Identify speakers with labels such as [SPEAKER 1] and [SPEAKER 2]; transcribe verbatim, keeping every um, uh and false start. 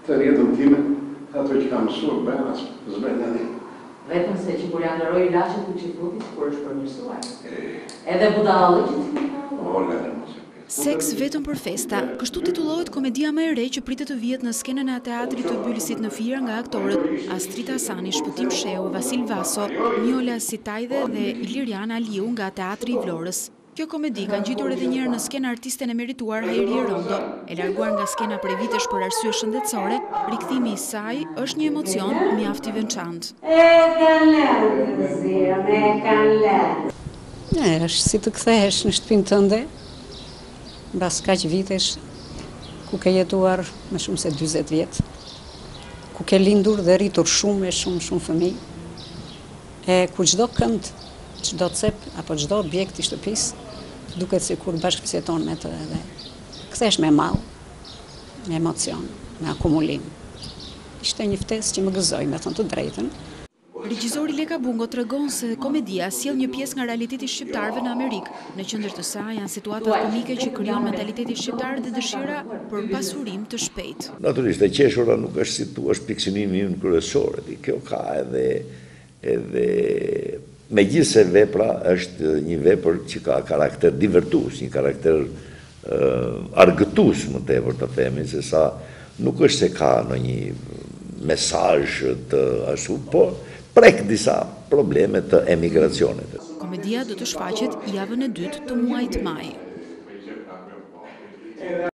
[SPEAKER 1] Të rjetën time, ato që kam mësuar bëhen as zbrendan e.
[SPEAKER 2] Vetëm se që kur janë nëroj ilaqet ku që futi, kur është përmirësuar. Edhe budallë që të
[SPEAKER 1] një
[SPEAKER 3] Seks vetëm për festa, kështu titullohet komedia më e re që pritet të vihet në skenën e teatrit të Bylisit në Fier nga aktorët Astrid Hasani, Shpëtim Sheu, Vasil Vaso, Njola Sitajde dhe Iliriana Aliu nga Teatri i Vlorës. Kjo komedi ka ngjitur edhe njëherë në skenë artisten e merituar Hajrie Rondo. E larguar nga skena prej vitesh për arsye shëndetësore, rikthimi i saj është një emocion mjaft i veçantë.
[SPEAKER 4] E kanë lënë, zirën, e kanë lënë.
[SPEAKER 5] E, është si të kthehesh në shtëpinë tënde, mbas kaq vitesh ku ke jetuar më shumë se dyzet vjet, ku ke lindur dhe rritur shumë me shumë shumë fëmijë, e ku çdo kënd, çdo cep apo çdo objekt i shtëpisë duket sikur bashkëpjeton me të edhe kthehesh me mall, me emocion, me akumulim. Ishte një ftesë që më gëzoi, me thënë të drejtën.
[SPEAKER 3] Regjizori Leka Bungo tregon se komedia sjell një pjesë nga realiteti shqiptarëve në Amerikë. Në qendër të saj janë situatat komike që krijon mentaliteti shqiptar dhe dëshira për pasurim të shpejtë.
[SPEAKER 6] Natyrisht, e qeshura nuk është si thua pikëqënimi im kryesor, kjo ka edhe edhe megjithse vepra është një vepër që ka karakter divertues, një karakter uh, argëtues më tepër të themi, se sa nuk është se ka ndonjë mesazh të ashtu, po prek disa probleme të emigracionit.
[SPEAKER 3] Komedia do të shfaqet javën e dytë të muajit maj.